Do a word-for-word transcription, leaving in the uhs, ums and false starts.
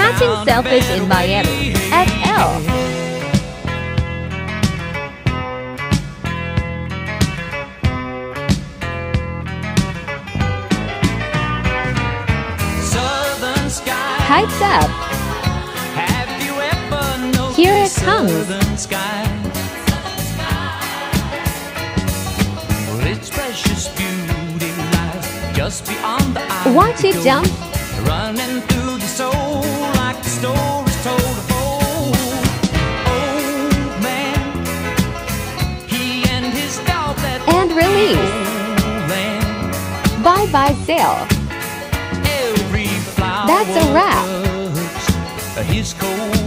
Catching sailfish in Miami, F L. Kites up. Here it comes. Watch it jump. Running through the soul like the stories told of old. Old man, he and his dog that and release. Bye bye sail. Every flower That's a wrap. his cold